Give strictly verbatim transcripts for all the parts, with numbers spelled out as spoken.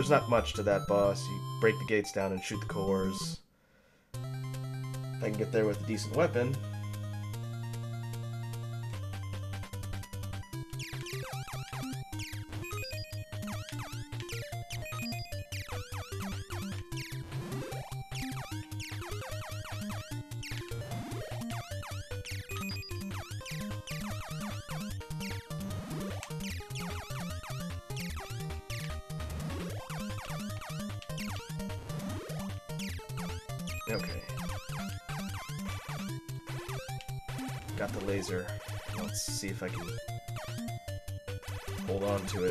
there's not much to that boss. You break the gates down and shoot the cores. If I can get there with a decent weapon. Okay. Got the laser. Let's see if I can hold on to it.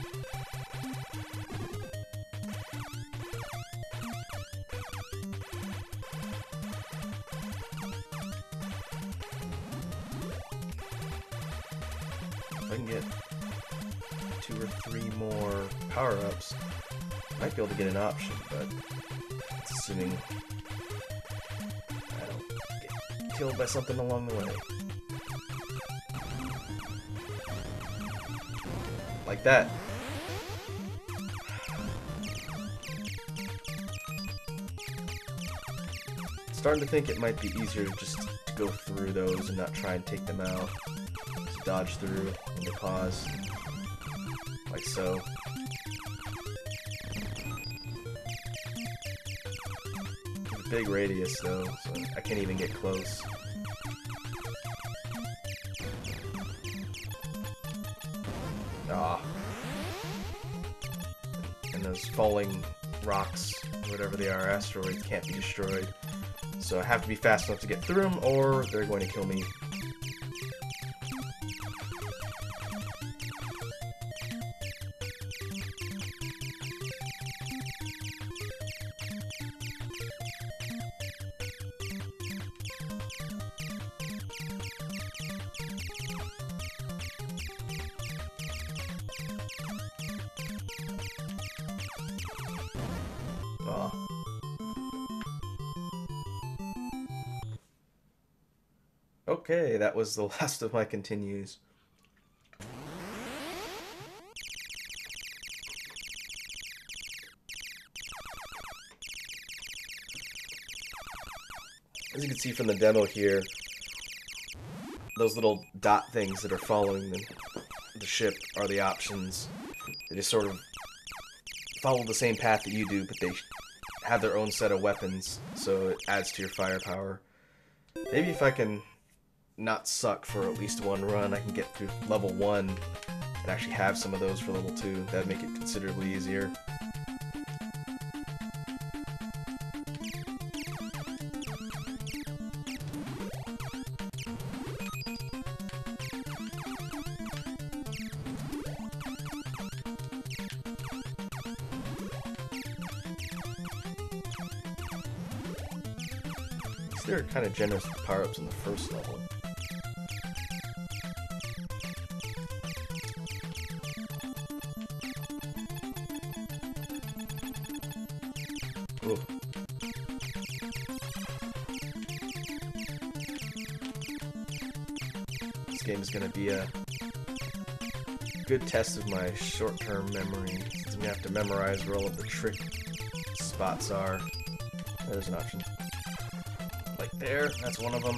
If I can get two or three more power-ups, I might be able to get an option, but it's assuming I don't get killed by something along the way. Like that. Starting to think it might be easier just to go through those and not try and take them out. Just dodge through and pause. Like so. It's a big radius though, so I can't even get close. Ah. And those falling rocks, whatever they are, asteroids, can't be destroyed. So I have to be fast enough to get through them, or they're going to kill me. Ah. Okay, that was the last of my continues. As you can see from the demo here, those little dot things that are following the, the ship are the options. They just sort of follow the same path that you do, but they have their own set of weapons, so it adds to your firepower. Maybe if I can not suck for at least one run, I can get through level one and actually have some of those for level two. That'd make it considerably easier. They're kind of generous with power-ups in the first level. Ooh. This game is going to be a good test of my short-term memory, since I'm going to have to memorize where all of the trick spots are. There's an option. Like there, that's one of them.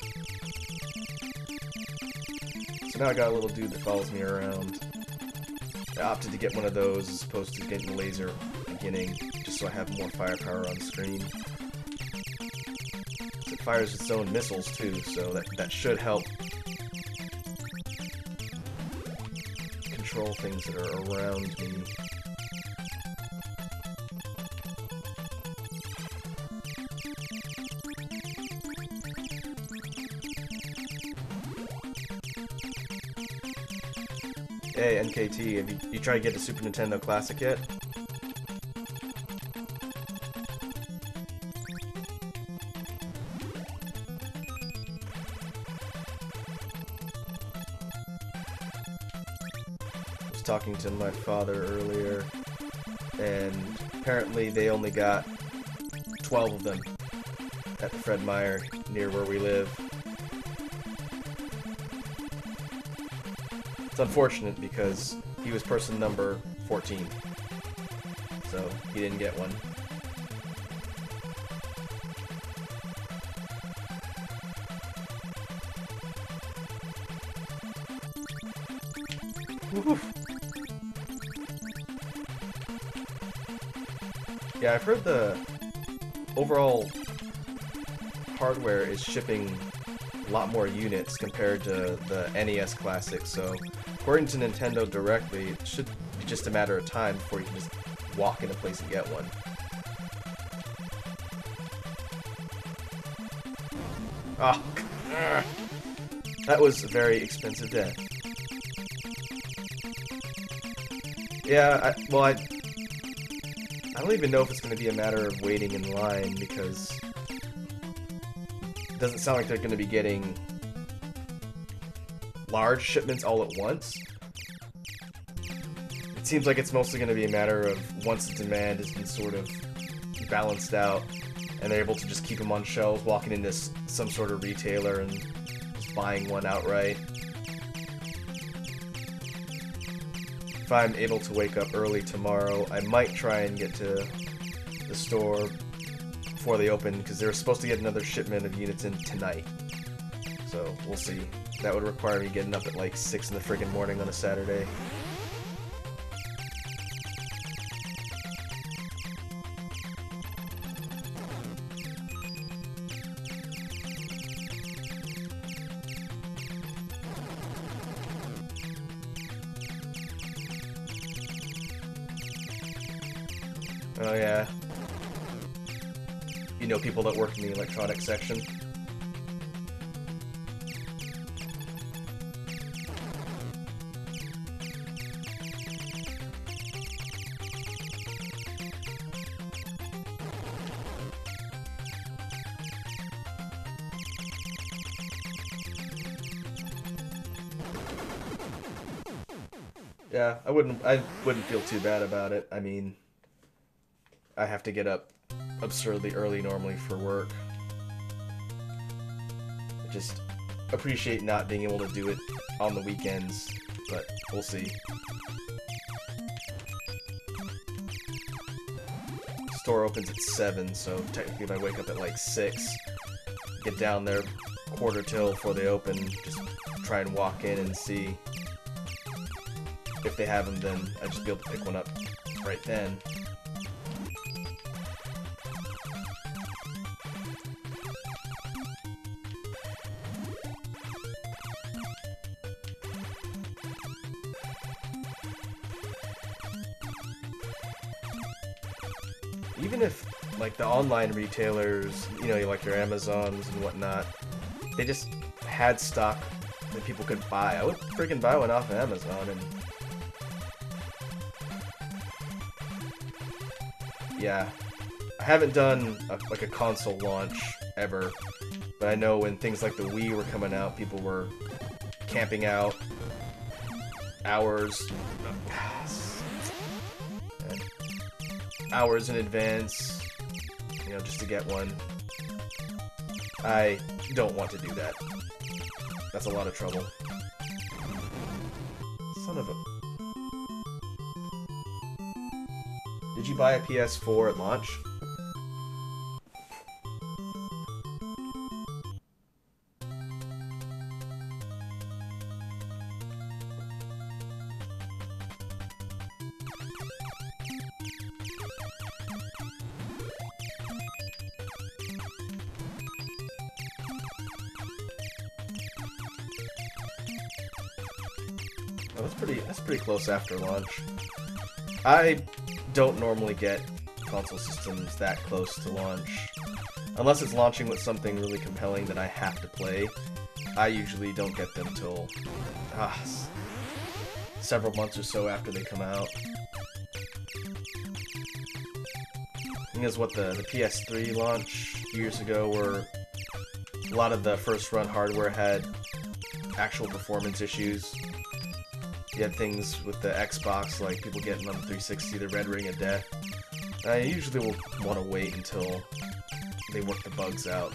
So now I got a little dude that follows me around. I opted to get one of those as opposed to getting the laser at the beginning, just so I have more firepower on screen. It fires its own missiles too, so that, that should help control things that are around me. Hey, N K T, have you, you tried to get a Super Nintendo Classic yet? I was talking to my father earlier, and apparently they only got twelve of them at the Fred Meyer near where we live. It's unfortunate because he was person number fourteen. so he didn't get one. Woof. Yeah, I've heard the overall hardware is shipping a lot more units compared to the N E S Classic, so according to Nintendo directly, it should be just a matter of time before you can just walk in a place and get one. Oh, that was a very expensive day. Yeah, I, well, I, I don't even know if it's going to be a matter of waiting in line, because it doesn't sound like they're going to be getting large shipments all at once. It seems like it's mostly going to be a matter of once the demand has been sort of balanced out, and they're able to just keep them on shelves, walking into some sort of retailer and just buying one outright. If I'm able to wake up early tomorrow, I might try and get to the store before they open, because they're supposed to get another shipment of units in tonight. So, we'll see. That would require me getting up at like six in the friggin' morning on a Saturday. Oh yeah. You know people that work in the electronics section? Yeah, I wouldn't I wouldn't feel too bad about it. I mean, I have to get up absurdly early normally for work. I just appreciate not being able to do it on the weekends, but we'll see. Store opens at seven, so technically if I wake up at like six, get down there quarter till before they open, just try and walk in and see if they have them, then I'd just be able to pick one up right then. Even if, like, the online retailers, you know, like your Amazons and whatnot, they just had stock that people could buy, I would freaking buy one off of Amazon. And yeah, I haven't done a, like a console launch ever, but I know when things like the Wii were coming out, people were camping out hours hours in advance, you know, just to get one. I don't want to do that. That's a lot of trouble. Son of a... Did you buy a P S four at launch? Oh, that's pretty, that's pretty close after launch. I don't normally get console systems that close to launch. Unless it's launching with something really compelling that I have to play, I usually don't get them till ah, several months or so after they come out. I think that's what the, the P S three launch years ago, where a lot of the first run hardware had actual performance issues. You had things with the Xbox, like people getting on the three sixty, the Red Ring of Death. I usually will want to wait until they work the bugs out.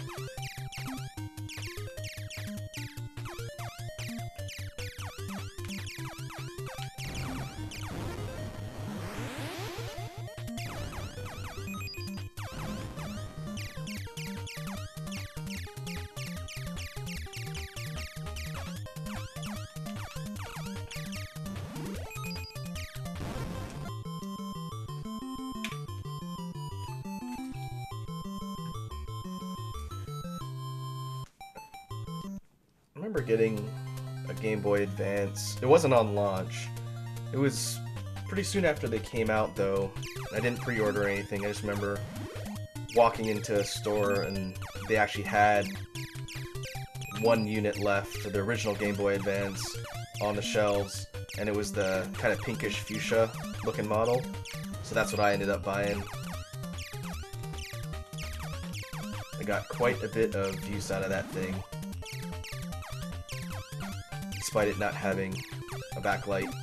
remember getting a Game Boy Advance. It wasn't on launch. It was pretty soon after they came out, though. I didn't pre-order anything. I just remember walking into a store and they actually had one unit left for the original Game Boy Advance on the shelves, and it was the kind of pinkish fuchsia looking model. So that's what I ended up buying. I got quite a bit of use out of that thing, despite it not having a backlight.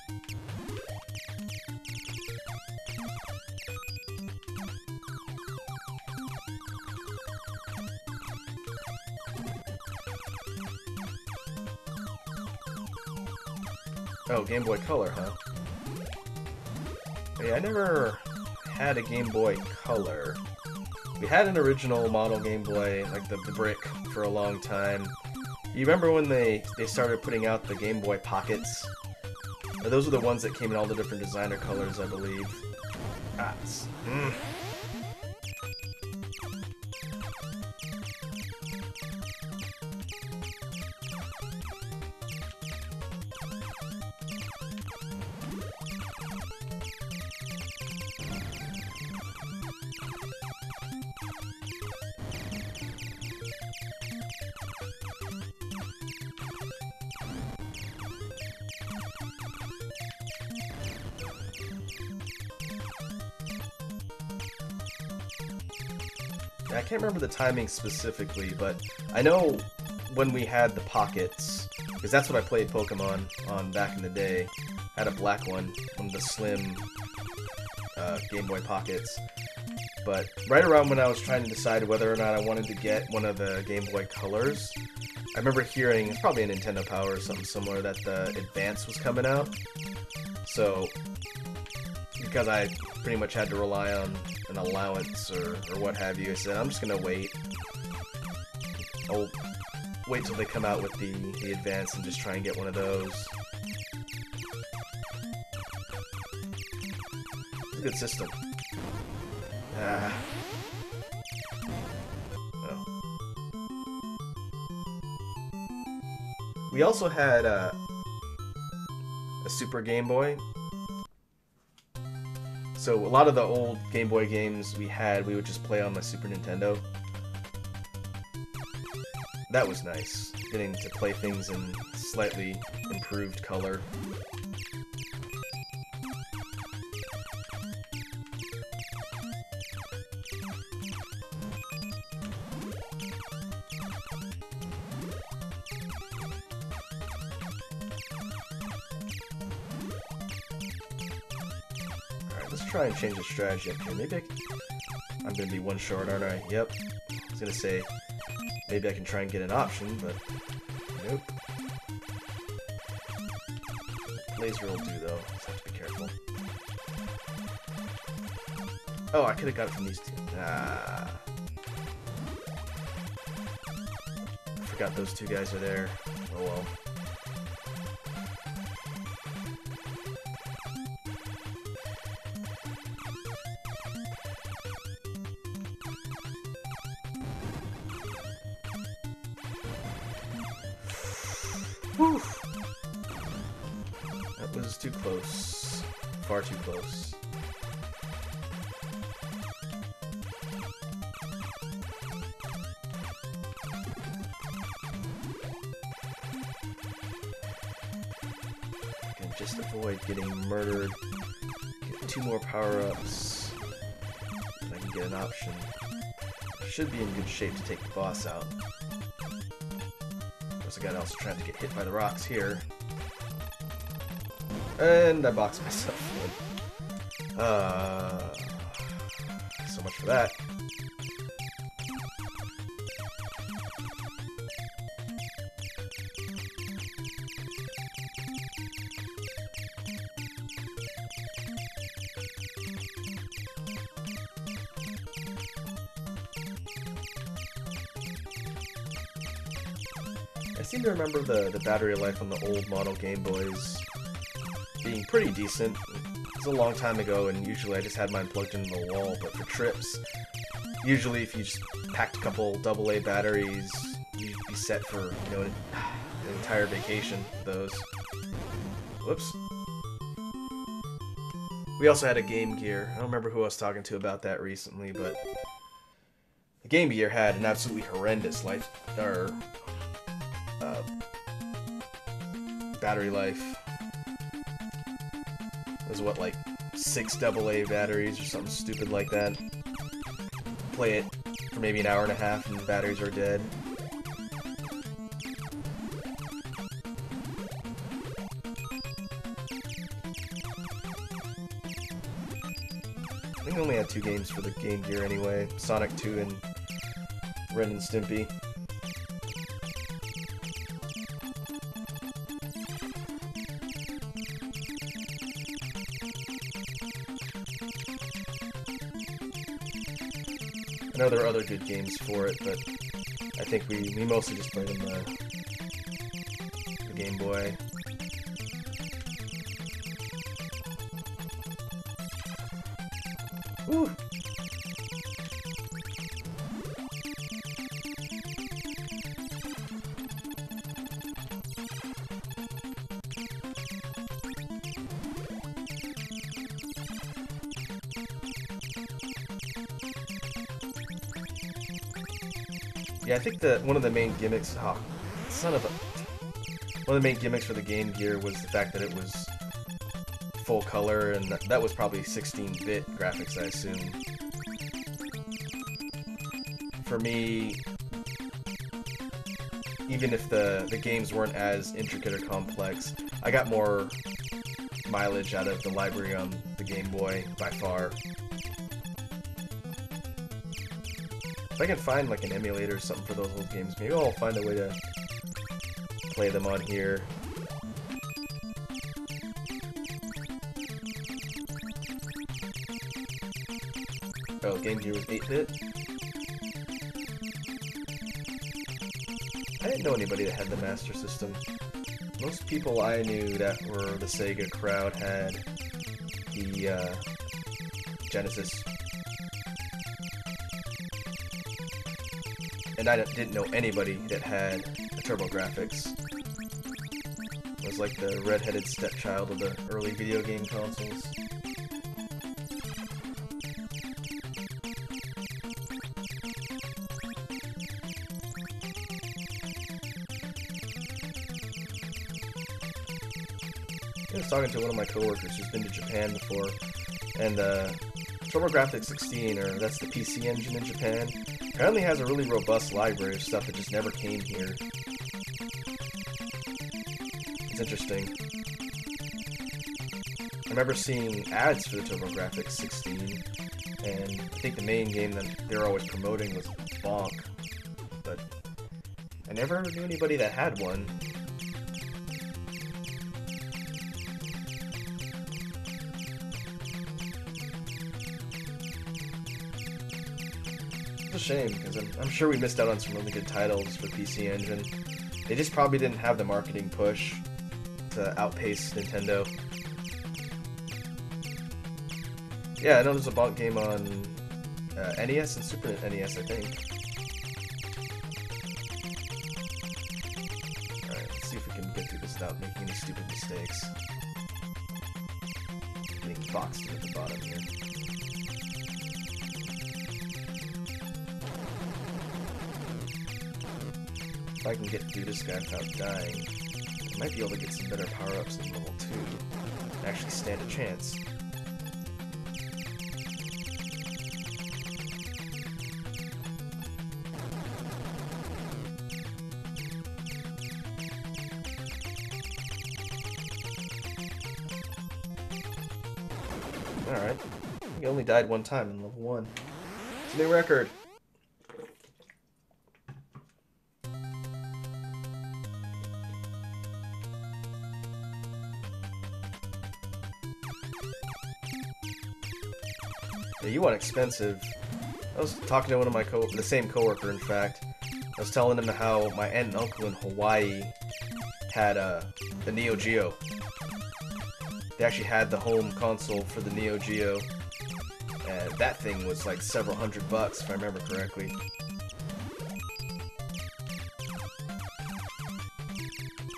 Oh, Game Boy Color, huh? Yeah, I never had a Game Boy Color. We had an original model Game Boy, like the, the brick, for a long time. You remember when they, they started putting out the Game Boy Pockets? Those are the ones that came in all the different designer colors, I believe. Ah, it's, mm. I can't remember the timing specifically, but I know when we had the Pockets, because that's what I played Pokemon on back in the day. I had a black one, one of the slim uh, Game Boy Pockets. But right around when I was trying to decide whether or not I wanted to get one of the Game Boy Colors, I remember hearing, it's probably a Nintendo Power or something similar, that the Advance was coming out. So, because I pretty much had to rely on an allowance or, or what have you, I said, I'm just gonna wait. I'll wait till they come out with the, the Advance and just try and get one of those. It's a good system. Ah. Oh. We also had uh, a Super Game Boy. So a lot of the old Game Boy games we had, we would just play on my Super Nintendo. That was nice, getting to play things in slightly improved color. Let's try and change the strategy up here. Maybe I can... I'm going to be one short, aren't I? Yep. I was going to say, maybe I can try and get an option, but nope. Laser will do, though. Just have to be careful. Oh, I could have got it from these two. Ah. I forgot those two guys are there. Oh well. Whew. That was too close. Far too close. I can just avoid getting murdered. Get two more power-ups. And I can get an option. I should be in good shape to take the boss out. Again, also trying to get hit by the rocks here. And I boxed myself in. Uh, so much for that. I seem to remember the, the battery life on the old model Game Boys being pretty decent. It was a long time ago, and usually I just had mine plugged into the wall, but for trips, usually if you just packed a couple double A batteries, you'd be set for, you know, an entire vacation with those. Whoops. We also had a Game Gear. I don't remember who I was talking to about that recently, but the Game Gear had an absolutely horrendous life, or uh, battery life. It was what, like six double A batteries or something stupid like that. Play it for maybe an hour and a half and the batteries are dead. I think I only had two games for the Game Gear anyway. Sonic two and Ren and Stimpy. I know there are other good games for it, but I think we, we mostly just played on the, the Game Boy. Woo! Yeah, I think that one of the main gimmicks, oh, son of a, one of the main gimmicks for the Game Gear was the fact that it was full color, and that, that was probably sixteen bit graphics, I assume. For me, even if the, the games weren't as intricate or complex, I got more mileage out of the library on the Game Boy, by far. If I can find like an emulator or something for those old games, maybe I'll find a way to play them on here. Oh, Game Gear was eight bit? I didn't know anybody that had the Master System. Most people I knew that were the Sega crowd had the uh, Genesis. And I didn't know anybody that had a TurboGrafx. It was like the red-headed stepchild of the early video game consoles. I was talking to one of my coworkers who's been to Japan before, and uh, TurboGrafx sixteen, or that's the P C engine in Japan, apparently has a really robust library of stuff that just never came here. It's interesting. I remember seeing ads for the TurboGrafx sixteen, and I think the main game that they were always promoting was Bonk, but I never knew anybody that had one. It's a shame, because I'm, I'm sure we missed out on some really good titles for P C Engine. They just probably didn't have the marketing push to outpace Nintendo. Yeah, I know there's a Bonk game on uh, N E S and Super N E S, I think. Alright, let's see if we can get through this without making any stupid mistakes. Getting boxed in at the bottom here. If I can get through this guy without dying, I might be able to get some better power-ups in level two and actually stand a chance. Alright. He only died one time in level one. It's a new record. Yeah, you want expensive. I was talking to one of my co- the same coworker, in fact. I was telling him how my aunt and uncle in Hawaii had uh, the Neo Geo. They actually had the home console for the Neo Geo, and that thing was like several hundred bucks, if I remember correctly.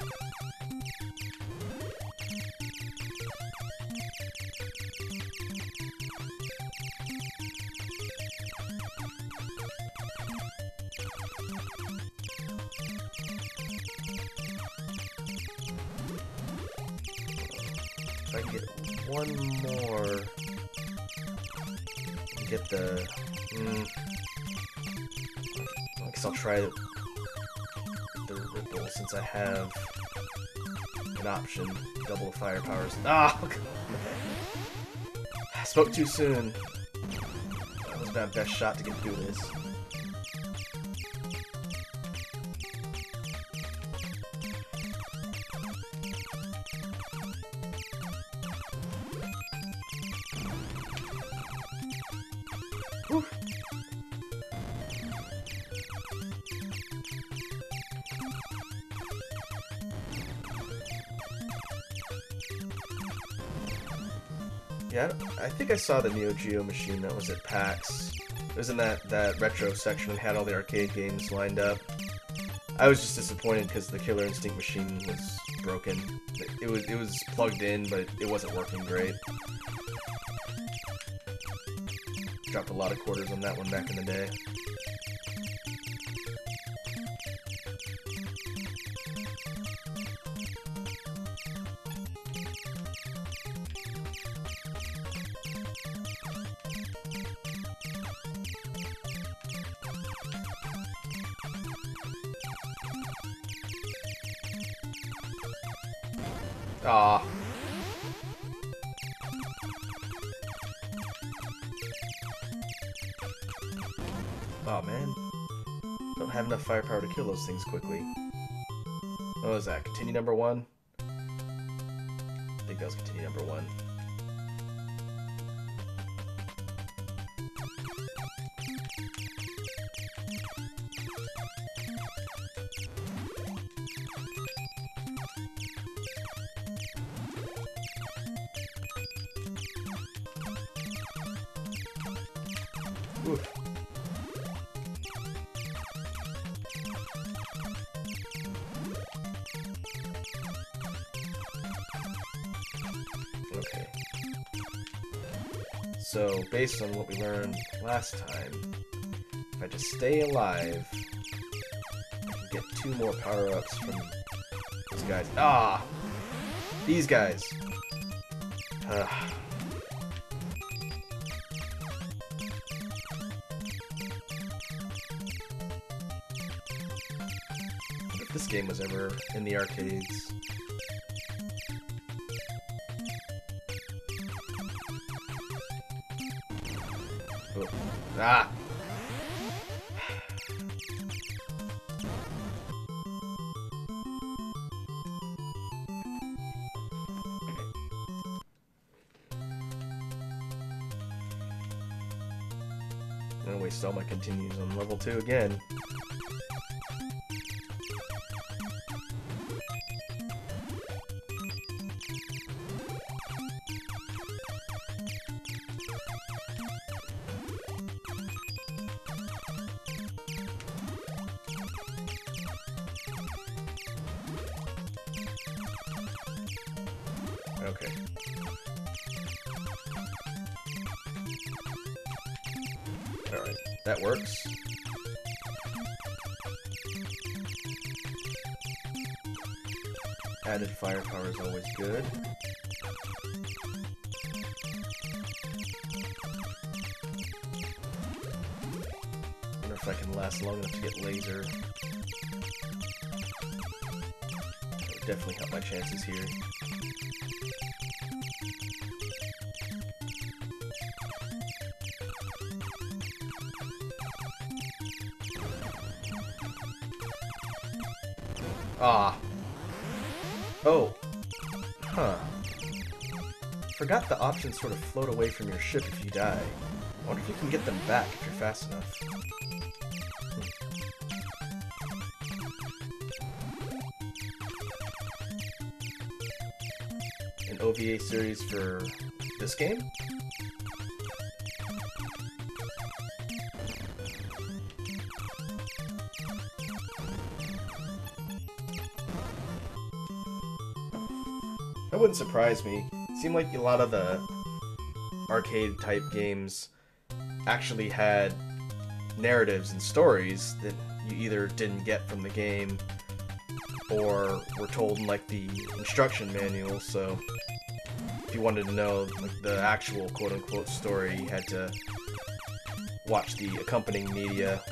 If I can get one more, get the. Mm, I guess I'll try the, the ripple since I have an option. Double the firepowers. Ah! Oh, I spoke too soon. That was my best shot to get through this. Whew. Yeah, I think I saw the Neo Geo machine that was at PAX. It was in that, that retro section and had all the arcade games lined up. I was just disappointed because the Killer Instinct machine was broken. It, it was it was plugged in, but it wasn't working great. Dropped a lot of quarters on that one back in the day. Ah. Oh man. Don't have enough firepower to kill those things quickly. What was that? Continue number one? I think that was continue number one. Oof. Okay. So, based on what we learned last time, if I just stay alive, I can get two more power-ups from these guys. Ah! These guys! Ugh. If this game was ever in the arcades. Oh. Ah! I'm gonna waste all my continues on level two again. Okay. Alright, that works. Added firepower is always good. Wonder if I can last long enough to get laser. That would definitely help my chances here. Ah. Oh. Huh. Forgot the options sort of float away from your ship if you die. I wonder if you can get them back if you're fast enough. Hmm. An O V A series for this game? That wouldn't surprise me. It seemed like a lot of the arcade type games actually had narratives and stories that you either didn't get from the game or were told in like the instruction manual. So if you wanted to know like the actual quote-unquote story, you had to watch the accompanying media.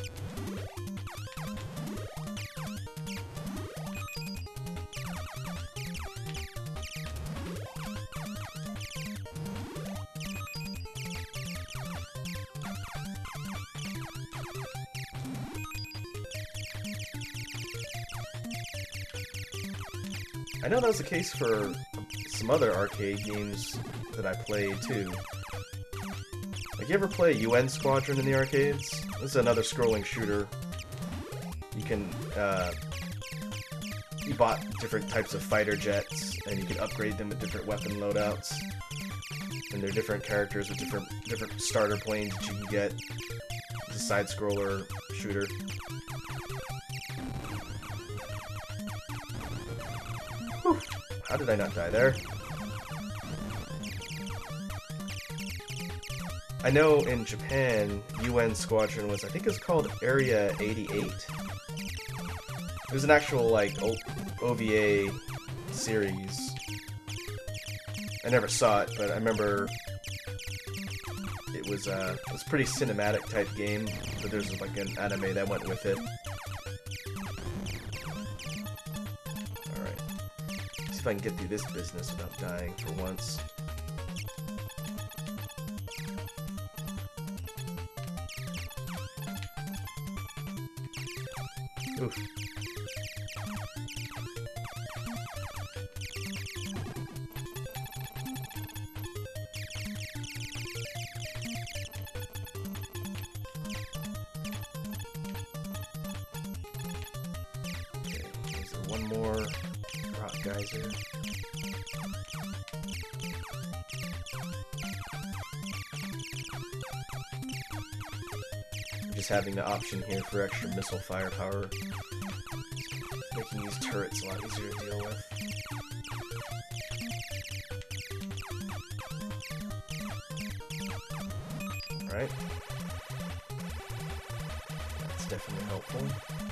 I know that was the case for some other arcade games that I played too. Like, you ever play U N Squadron in the arcades? This is another scrolling shooter. You can, uh, you bought different types of fighter jets, and you can upgrade them with different weapon loadouts. And they're different characters with different different starter planes that you can get. It's a side-scroller shooter. Whew. How did I not die there? I know in Japan, U N Squadron was, I think it was called Area eighty-eight. It was an actual, like, o OVA series. I never saw it, but I remember it was, uh, it was a pretty cinematic type game, but there's, like, an anime that went with it. Alright. See if I can get through this business without dying for once. Oof. Okay, is there one more rock geyser? Just having the option here for extra missile firepower, making these turrets a lot easier to deal with. Alright. That's definitely helpful.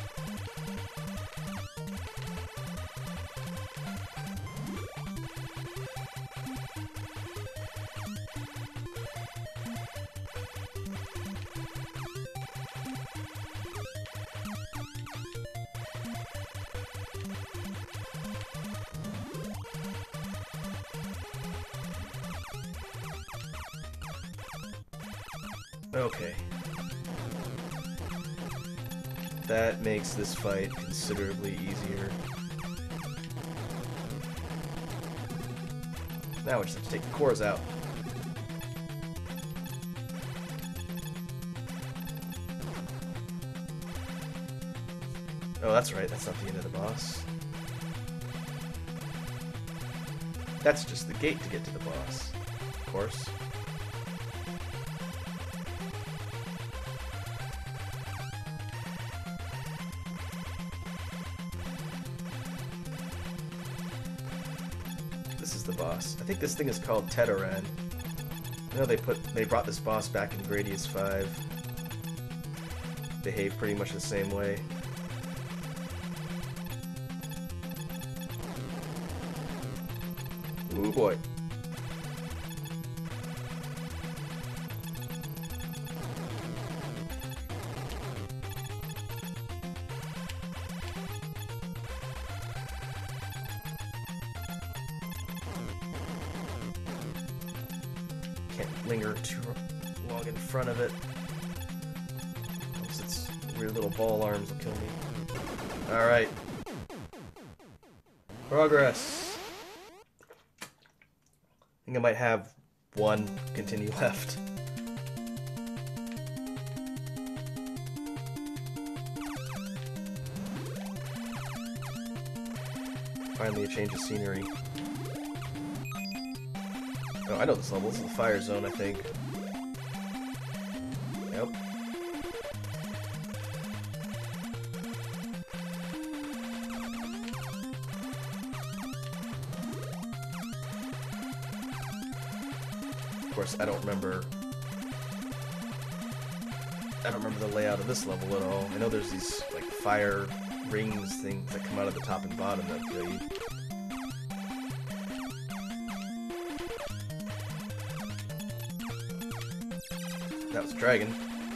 Okay. That makes this fight considerably easier. Now we just have to take the cores out. Oh, that's right, that's not the end of the boss. That's just the gate to get to the boss, of course. This is the boss. I think this thing is called Tedoran. I know they put they brought this boss back in Gradius five. Behave pretty much the same way. Ooh boy. Can't linger too long in front of it. Unless its weird little ball arms will kill me. Alright. Progress. I think I might have one continue left. Finally a change of scenery. Oh, I know this level. This is the fire zone, I think. Yep. Of course, I don't remember. I don't remember the layout of this level at all. I know there's these, like, fire rings things that come out of the top and bottom that kill you. That was a dragon.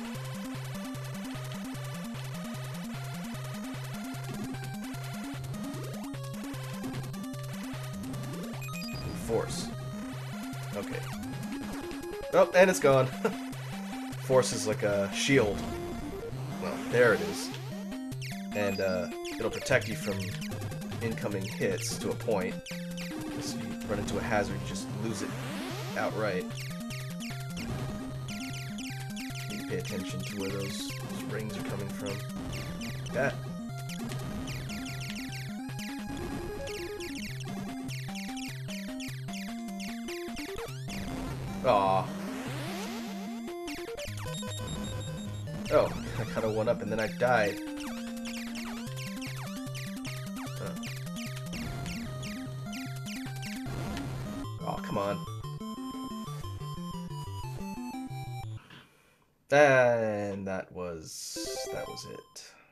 Force. Okay. Oh, and it's gone. Force is like a shield. Well, there it is. And uh, it'll protect you from incoming hits to a point. So if you run into a hazard, you just lose it outright. You need to pay attention to where those, those rings are coming from. Like that. Aww. Oh, I got a one up and then I died. Oh, oh come on. And that was that was it.